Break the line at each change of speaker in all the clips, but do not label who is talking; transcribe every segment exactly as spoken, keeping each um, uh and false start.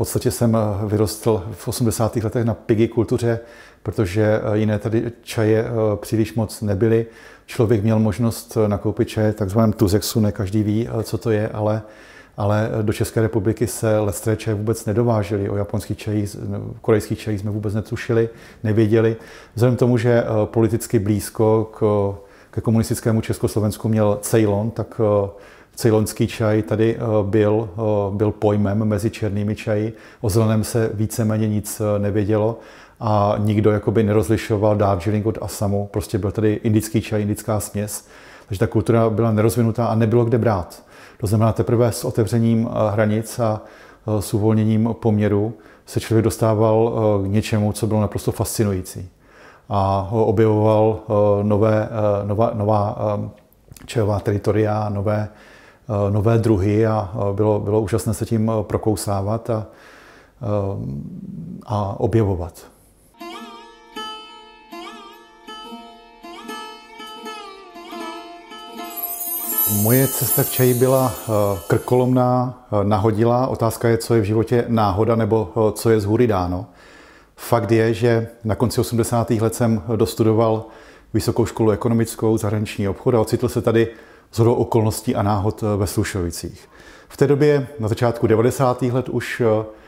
podstatě jsem vyrostl v osmdesátých letech na piggy kultuře, protože jiné tady čaje příliš moc nebyly. Člověk měl možnost nakoupit čaje takzvaném tuzexu, ne každý ví, co to je, ale, ale do České republiky se lestré čaje vůbec nedovážely. O japonských čajích, korejských čajích jsme vůbec netušili, nevěděli. Vzhledem k tomu, že politicky blízko k, ke komunistickému Československu měl Ceylon, tak ceylonský čaj tady byl, byl pojmem mezi černými čaji. O zeleném se víceméně nic nevědělo a nikdo jakoby nerozlišoval Darjeeling od Assamu. Prostě byl tady indický čaj, indická směs. Takže ta kultura byla nerozvinutá a nebylo kde brát. To znamená, teprve s otevřením hranic a s uvolněním poměru se člověk dostával k něčemu, co bylo naprosto fascinující. A objevoval nové, nová, nová čajová teritoria, nové, nové druhy a bylo, bylo úžasné se tím prokousávat a, a objevovat. Moje cesta k čaji byla krkolomná, nahodilá. Otázka je, co je v životě náhoda nebo co je z hůry dáno. Fakt je, že na konci osmdesátých let jsem dostudoval Vysokou školu ekonomickou, zahraniční obchod a ocitl se tady shodou okolností a náhod ve Slušovicích. V té době, na začátku devadesátých let, už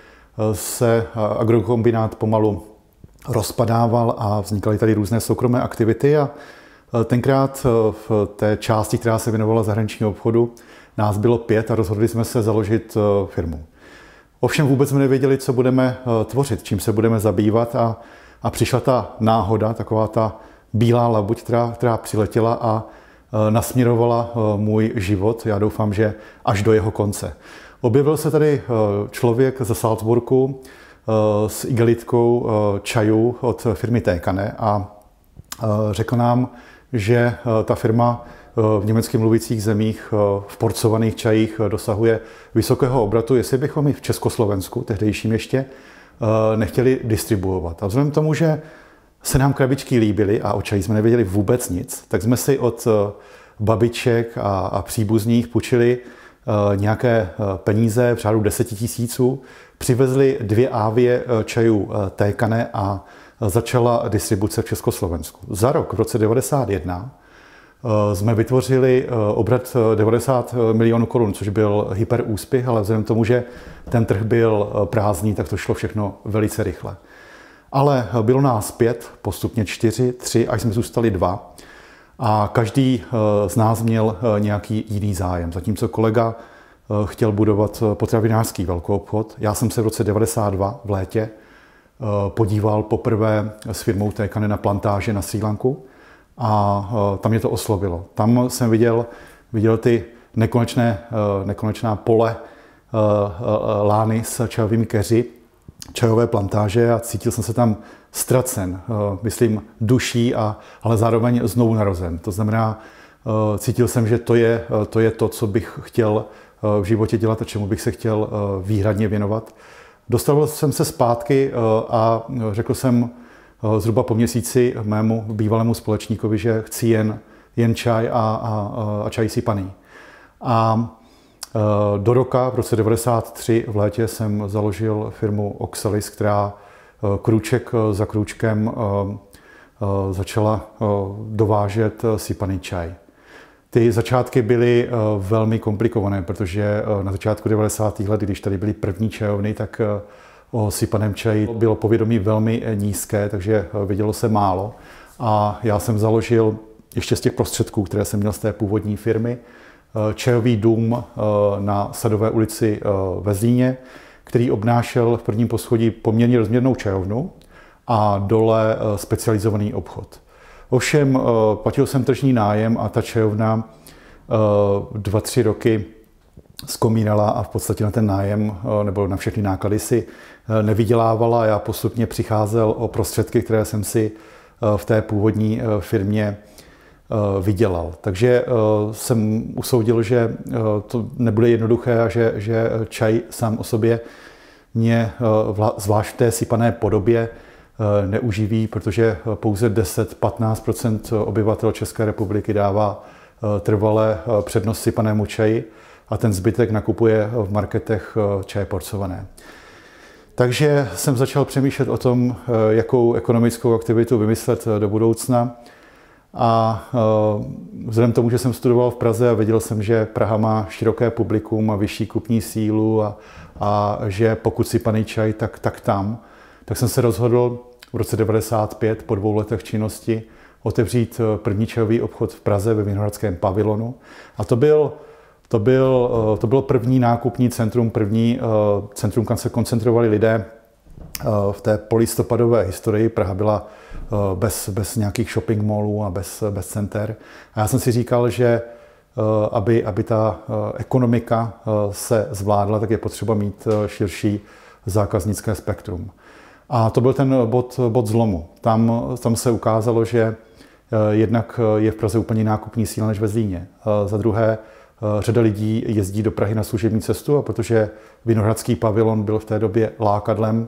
se agrokombinát pomalu rozpadával a vznikaly tady různé soukromé aktivity a tenkrát v té části, která se věnovala zahraničního obchodu, nás bylo pět a rozhodli jsme se založit firmu. Ovšem vůbec jsme nevěděli, co budeme tvořit, čím se budeme zabývat a, a přišla ta náhoda, taková ta bílá labuť, která, která přiletěla a nasměrovala můj život. Já doufám, že až do jeho konce. Objevil se tady člověk ze Salzburgu s igelitkou čajů od firmy Tékane a řekl nám, že ta firma v německy mluvících zemích v porcovaných čajích dosahuje vysokého obratu, jestli bychom ji v Československu, tehdejším ještě, nechtěli distribuovat. A vzhledem k tomu, že se nám krabičky líbily a o čaji jsme nevěděli vůbec nic, tak jsme si od babiček a, a příbuzných půjčili nějaké peníze v řádu deseti tisíců, přivezli dvě ávie čajů Tékane a začala distribuce v Československu. Za rok, v roce devadesát jedna, jsme vytvořili obrat devadesát milionů korun, což byl hyperúspěch, ale vzhledem k tomu, že ten trh byl prázdný, tak to šlo všechno velice rychle. Ale bylo nás pět, postupně čtyři, tři, až jsme zůstali dva. A každý z nás měl nějaký jiný zájem. Zatímco kolega chtěl budovat potravinářský velkoobchod, já jsem se v roce devadesát dva v létě podíval poprvé s firmou Tékane na plantáže na Srí Lanku a tam mě to oslovilo. Tam jsem viděl, viděl ty nekonečné, nekonečná pole lány s čajovými keři, čajové plantáže a cítil jsem se tam ztracen, myslím duší, a, ale zároveň znovu narozen. To znamená, cítil jsem, že to je, to je to, co bych chtěl v životě dělat a čemu bych se chtěl výhradně věnovat. Dostavil jsem se zpátky a řekl jsem zhruba po měsíci mému bývalému společníkovi, že chci jen, jen čaj a, a, a čaj sypaný. A do roka, v roce devadesát tři v létě, jsem založil firmu Oxalis, která krůček za krůčkem začala dovážet sypaný čaj. Ty začátky byly velmi komplikované, protože na začátku devadesátých let, když tady byly první čajovny, tak o sypaném čaji bylo povědomí velmi nízké, takže vědělo se málo. A já jsem založil ještě z těch prostředků, které jsem měl z té původní firmy, čajový dům na Sadové ulici ve Zlíně, který obnášel v prvním poschodí poměrně rozměrnou čajovnu a dole specializovaný obchod. Ovšem platil jsem tržní nájem a ta čajovna dva, tři roky zkomínala a v podstatě na ten nájem nebo na všechny náklady si nevydělávala. Já postupně přicházel o prostředky, které jsem si v té původní firmě vydělal. Takže jsem usoudil, že to nebude jednoduché a že, že čaj sám o sobě mě zvlášť v té sypané podobě neuživí, protože pouze deset až patnáct procent obyvatel České republiky dává trvalé přednost sypanému čaji a ten zbytek nakupuje v marketech čaje porcované. Takže jsem začal přemýšlet o tom, jakou ekonomickou aktivitu vymyslet do budoucna. A vzhledem k tomu, že jsem studoval v Praze a věděl jsem, že Praha má široké publikum a vyšší kupní sílu a, a že pokud si paný čaj, tak, tak tam, tak jsem se rozhodl v roce devadesát pět po dvou letech činnosti otevřít první čajový obchod v Praze ve Vinohradském pavilonu. A to byl, to byl, to bylo první nákupní centrum, první centrum, kam se koncentrovali lidé v té polistopadové historii. Praha byla bez, bez nějakých shopping mallů a bez, bez center. A já jsem si říkal, že aby, aby ta ekonomika se zvládla, tak je potřeba mít širší zákaznické spektrum. A to byl ten bod, bod zlomu. Tam, tam se ukázalo, že jednak je v Praze úplně nákupní síla než ve Zlíně. Za druhé, řada lidí jezdí do Prahy na služební cestu, a protože Vinohradský pavilon byl v té době lákadlem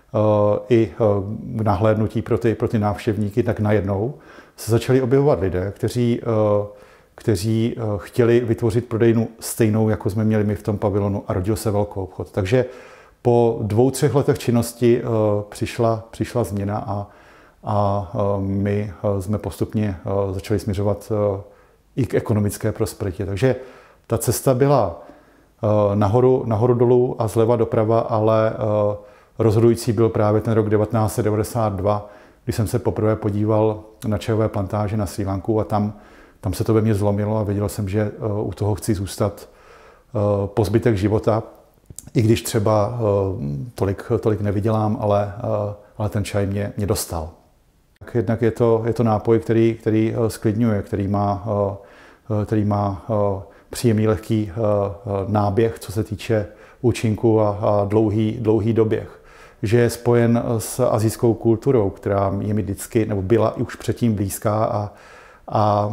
i k nahlédnutí pro ty, pro ty návštěvníky, tak najednou se začali objevovat lidé, kteří, kteří chtěli vytvořit prodejnu stejnou, jako jsme měli my v tom pavilonu, a rodil se velkou obchod. Takže po dvou, třech letech činnosti přišla, přišla změna a, a my jsme postupně začali směřovat i k ekonomické prosperitě. Takže ta cesta byla nahoru, nahoru dolů a zleva doprava, ale rozhodující byl právě ten rok devatenáct set devadesát dva, kdy jsem se poprvé podíval na čajové plantáže na Srí Lanku a tam, tam se to ve mně zlomilo a věděl jsem, že u toho chci zůstat po zbytek života, i když třeba tolik, tolik nevydělám, ale, ale ten čaj mě, mě dostal. Jednak je to, je to nápoj, který, který sklidňuje, který má, který má příjemný, lehký náběh, co se týče účinku a, a dlouhý, dlouhý doběh. Že je spojen s asijskou kulturou, která je mi vždycky, nebo byla i už předtím blízká, a, a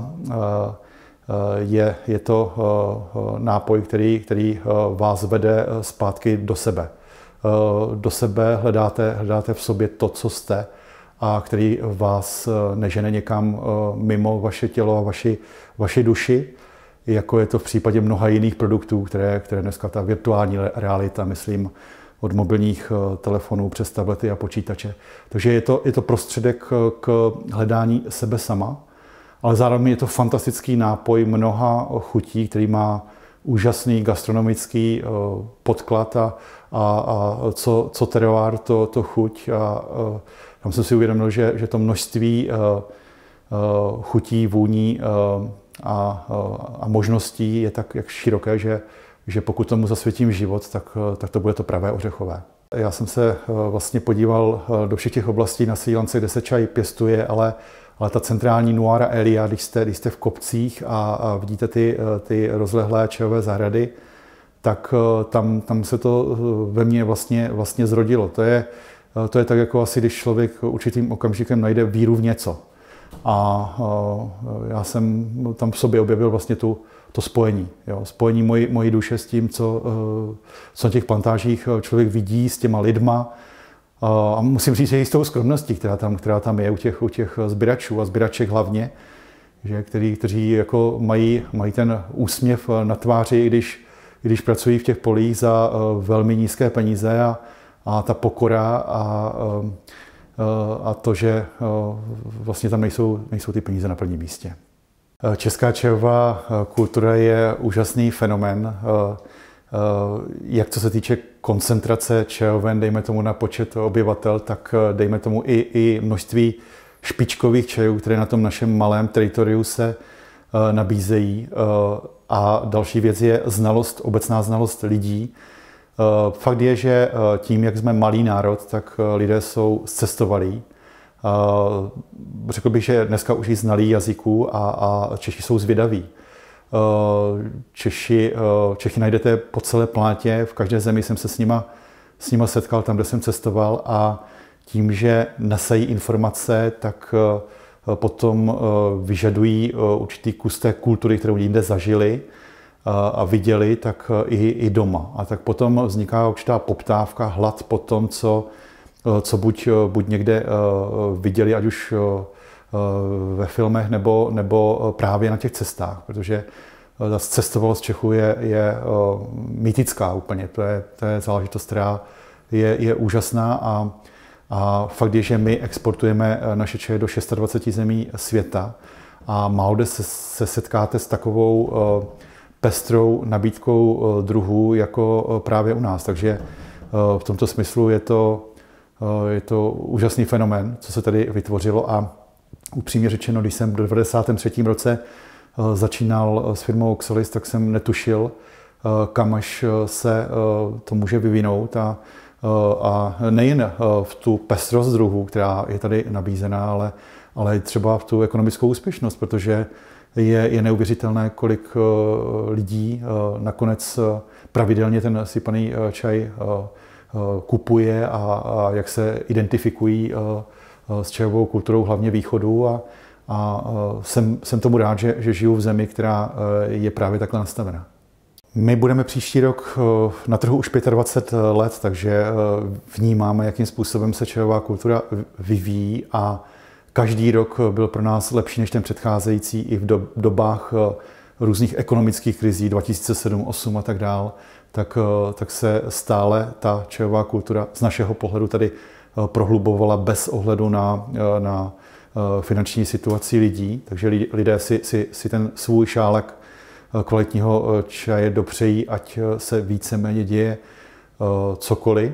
je, je to nápoj, který, který vás vede zpátky do sebe. Do sebe hledáte, hledáte v sobě to, co jste, a který vás nežene někam mimo vaše tělo a vaši, vaši duši, jako je to v případě mnoha jiných produktů, které, které dneska ta virtuální realita, myslím, od mobilních telefonů přes tablety a počítače. Takže je to, je to prostředek k hledání sebe sama, ale zároveň je to fantastický nápoj mnoha chutí, který má úžasný gastronomický podklad a, a, a co, co terroir, to, to chuť. A, a tam jsem si uvědomil, že, že to množství a, a, chutí, vůní a, a, a možností je tak jak široké, že, že pokud tomu zasvětím život, tak, tak to bude to pravé ořechové. Já jsem se vlastně podíval do všech těch oblastí na Srí Lance, kde se čaj pěstuje, ale, ale ta centrální Nuara Elia, když jste, když jste v kopcích a, a vidíte ty, ty rozlehlé čajové zahrady, tak tam, tam se to ve mně vlastně, vlastně zrodilo. To je, to je tak, jako asi když člověk určitým okamžikem najde víru v něco. A já jsem tam v sobě objevil vlastně tu, to spojení. Jo. Spojení mojí, mojí duše s tím, co, co na těch plantážích člověk vidí, s těma lidma. A musím říct, že i s tou skromností, která tam, která tam je u těch, u těch sběračů a sběraček hlavně, že, který, kteří jako mají, mají ten úsměv na tváři, i když, i když pracují v těch polích za velmi nízké peníze, a, a ta pokora a, a to, že vlastně tam nejsou, nejsou ty peníze na prvním místě. Česká čajová kultura je úžasný fenomén, jak co se týče koncentrace čajoven, dejme tomu na počet obyvatel, tak dejme tomu i, i množství špičkových čajů, které na tom našem malém teritoriu se nabízejí. A další věc je znalost, obecná znalost lidí. Fakt je, že tím, jak jsme malý národ, tak lidé jsou zcestovalí. Řekl bych, že dneska už i znalí jazyků a, a Češi jsou zvědaví. Češi, Čechy najdete po celé planetě, v každé zemi jsem se s nima, s nima setkal, tam, kde jsem cestoval, a tím, že nesají informace, tak potom vyžadují určitý kus té kultury, kterou jinde zažili a viděli, tak i, i doma. A tak potom vzniká určitá poptávka, hlad po tom, co, co buď, buď někde viděli, ať už ve filmech, nebo, nebo právě na těch cestách, protože ta cestovalost Čechů je, je mýtická úplně. To je, to je záležitost, která, je, je úžasná a, a fakt je, že my exportujeme naše čaje do dvacet šest zemí světa a málo kde se, se setkáte s takovou pestrou nabídkou druhů jako právě u nás. Takže v tomto smyslu je to, je to úžasný fenomén, co se tady vytvořilo a upřímně řečeno, když jsem v devadesátém třetím roce začínal s firmou Oxalis, tak jsem netušil, kam až se to může vyvinout a, a nejen v tu pestrost druhů, která je tady nabízená, ale, ale třeba v tu ekonomickou úspěšnost, protože je, je neuvěřitelné, kolik lidí nakonec pravidelně ten sypaný čaj kupuje a, a jak se identifikují s čajovou kulturou hlavně východu a, a jsem, jsem tomu rád, že, že žiju v zemi, která je právě takhle nastavená. My budeme příští rok na trhu už dvacet pět let, takže vnímáme, jakým způsobem se čajová kultura vyvíjí a každý rok byl pro nás lepší než ten předcházející i v dobách různých ekonomických krizí dva tisíce sedm, osm a tak dál, tak, tak se stále ta čajová kultura z našeho pohledu tady prohlubovala bez ohledu na, na finanční situaci lidí, takže lidé si, si, si ten svůj šálek kvalitního čaje dopřejí, ať se víceméně děje cokoliv.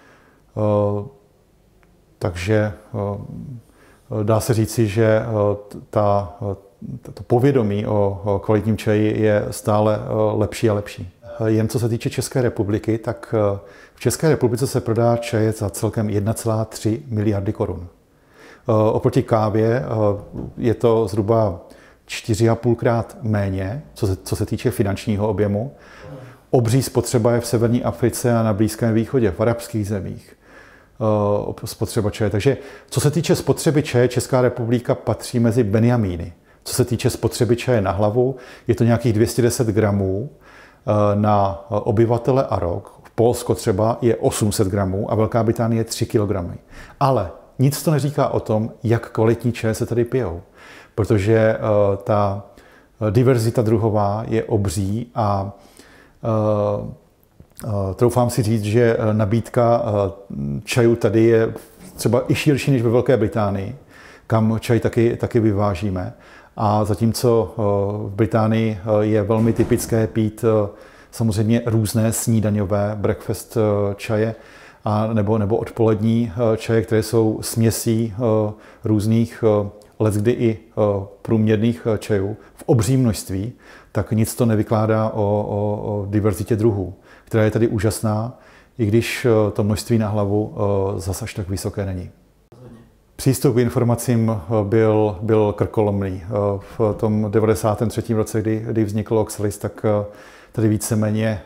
Takže dá se říci, že ta, to povědomí o kvalitním čaji je stále lepší a lepší. Jen co se týče České republiky, tak v České republice se prodá čaje za celkem jedna celá tři miliardy korun. Oproti kávě je to zhruba čtyři a půlkrát méně, co se, co se týče finančního objemu. Obří spotřeba je v severní Africe a na Blízkém východě, v arabských zemích. Spotřeba čaje. Takže co se týče spotřeby čaje, Česká republika patří mezi Benjamíny. Co se týče spotřeby čaje na hlavu, je to nějakých dvě stě deset gramů na obyvatele a rok. V Polsko třeba je osm set gramů a Velká Británie tři kilogramy. Ale nic to neříká o tom, jak kvalitní čaje se tady pijou. Protože uh, ta diverzita druhová je obří a uh, uh, troufám si říct, že nabídka uh, čajů tady je třeba i širší než ve Velké Británii, kam čaj taky, taky vyvážíme. A zatímco uh, v Británii uh, je velmi typické pít uh, samozřejmě různé snídaňové breakfast uh, čaje, a nebo, nebo odpolední uh, čaje, které jsou směsí uh, různých uh, leckdy i průměrných čajů v obřím množství, tak nic to nevykládá o, o, o diverzitě druhů, která je tady úžasná, i když to množství na hlavu zas až tak vysoké není. Přístup k informacím byl, byl krkolomný. V tom devadesátém třetím roce, kdy, kdy vznikl Oxalis, tak tady víceméně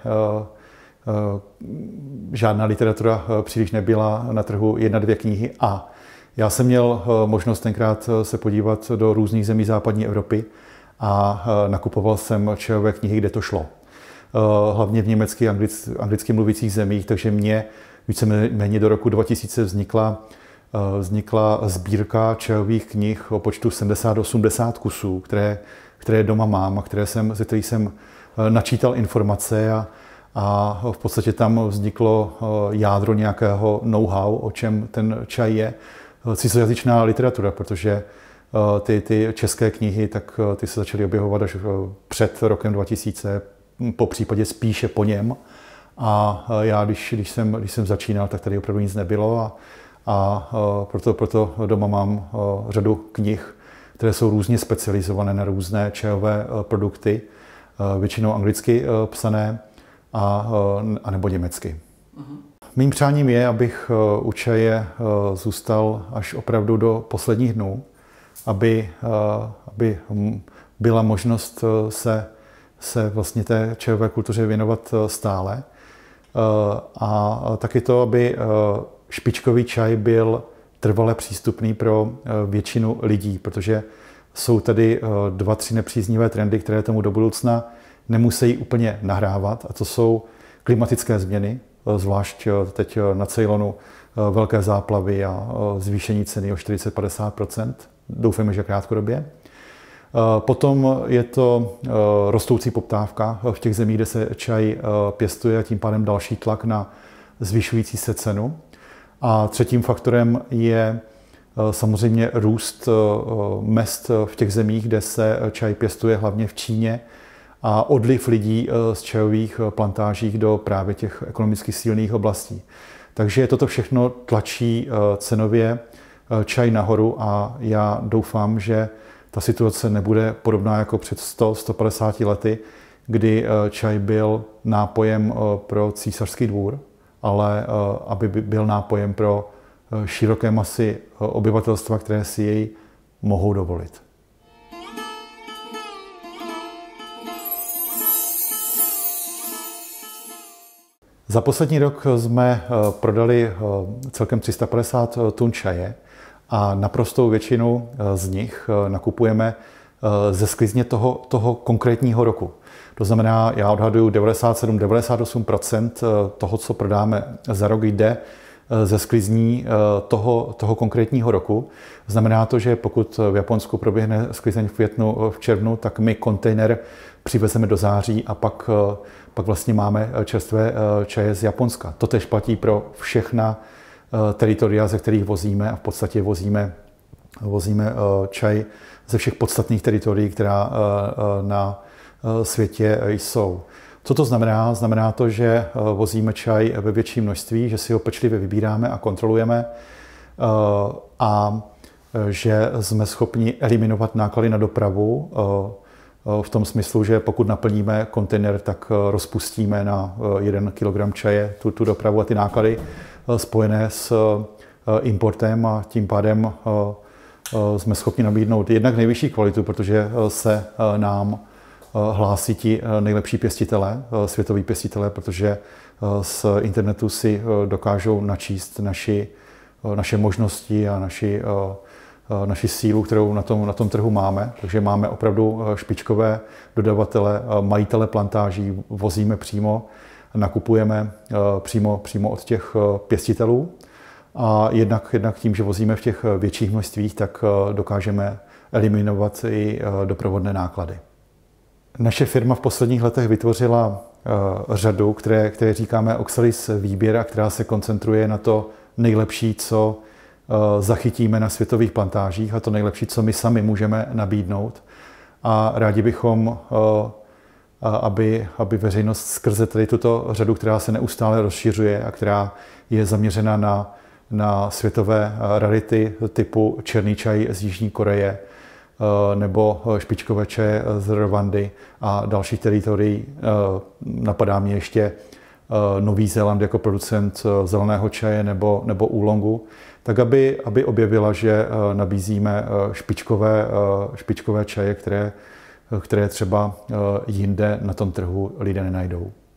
žádná literatura příliš nebyla na trhu, jedna, dvě knihy a já jsem měl možnost tenkrát se podívat do různých zemí západní Evropy a nakupoval jsem čajové knihy, kde to šlo. Hlavně v německy a anglicky mluvících zemích, takže mě víceméně do roku dva tisíce vznikla, vznikla sbírka čajových knih o počtu sedmdesát osmdesát kusů, které, které doma mám a které jsem, ze kterých jsem načítal informace a, a v podstatě tam vzniklo jádro nějakého know-how, o čem ten čaj je. Cizojazyčná literatura, protože ty, ty české knihy, tak ty se začaly objevovat až před rokem dva tisíce, po případě spíše po něm. A já, když, když, jsem, když jsem začínal, tak tady opravdu nic nebylo a, a proto, proto doma mám řadu knih, které jsou různě specializované na různé čajové produkty, většinou anglicky psané a, a nebo německy. Uh-huh. Mým přáním je, abych u čaje zůstal až opravdu do posledních dnů, aby, aby byla možnost se, se vlastně té čajové kultuře věnovat stále. A taky to, aby špičkový čaj byl trvale přístupný pro většinu lidí, protože jsou tady dva, tři nepříznivé trendy, které tomu do budoucna nemusí úplně nahrávat, a to jsou klimatické změny, zvlášť teď na Ceylonu velké záplavy a zvýšení ceny o čtyřicet až padesát procent. Doufáme, že krátkodobě. Potom je to rostoucí poptávka v těch zemích, kde se čaj pěstuje, a tím pádem další tlak na zvyšující se cenu. A třetím faktorem je samozřejmě růst mezd v těch zemích, kde se čaj pěstuje, hlavně v Číně, a odliv lidí z čajových plantáží do právě těch ekonomicky silných oblastí. Takže toto všechno tlačí cenově čaj nahoru a já doufám, že ta situace nebude podobná jako před sto až sto padesáti lety, kdy čaj byl nápojem pro císařský dvůr, ale aby byl nápojem pro široké masy obyvatelstva, které si jej mohou dovolit. Za poslední rok jsme prodali celkem tři sta padesát tun čaje a naprostou většinu z nich nakupujeme ze sklizně toho, toho konkrétního roku. To znamená, já odhaduju devadesát sedm až devadesát osm procent toho, co prodáme za rok, jde ze sklizní toho, toho konkrétního roku. Znamená to, že pokud v Japonsku proběhne sklizeň v květnu, v červnu, tak my kontejner přivezeme do září a pak, pak vlastně máme čerstvé čaje z Japonska. To tež platí pro všechna teritoria, ze kterých vozíme, a v podstatě vozíme, vozíme čaj ze všech podstatných teritorií, která na světě jsou. Co to znamená? Znamená to, že vozíme čaj ve větším množství, že si ho pečlivě vybíráme a kontrolujeme a že jsme schopni eliminovat náklady na dopravu v tom smyslu, že pokud naplníme kontejner, tak rozpustíme na jeden kilogram čaje tu, tu dopravu a ty náklady spojené s importem, a tím pádem jsme schopni nabídnout jednak nejvyšší kvalitu, protože se nám hlásí ti nejlepší pěstitelé, světoví pěstitelé, protože z internetu si dokážou načíst naši, naše možnosti a naši, naši sílu, kterou na tom, na tom trhu máme. Takže máme opravdu špičkové dodavatele, majitele plantáží, vozíme přímo, nakupujeme přímo, přímo od těch pěstitelů. A jednak, jednak tím, že vozíme v těch větších množstvích, tak dokážeme eliminovat i doprovodné náklady. Naše firma v posledních letech vytvořila uh, řadu, které, které říkáme Oxalis výběr, a která se koncentruje na to nejlepší, co uh, zachytíme na světových plantážích, a to nejlepší, co my sami můžeme nabídnout. A rádi bychom, uh, aby, aby veřejnost skrze tady tuto řadu, která se neustále rozšiřuje a která je zaměřena na, na světové rarity typu černý čaj z Jižní Koreje, nebo špičkové čaje z Rwandy a dalších teritorií. Napadá mě ještě Nový Zéland jako producent zeleného čaje nebo, nebo úlongu, tak aby, aby objevila, že nabízíme špičkové, špičkové čaje, které, které třeba jinde na tom trhu lidé nenajdou.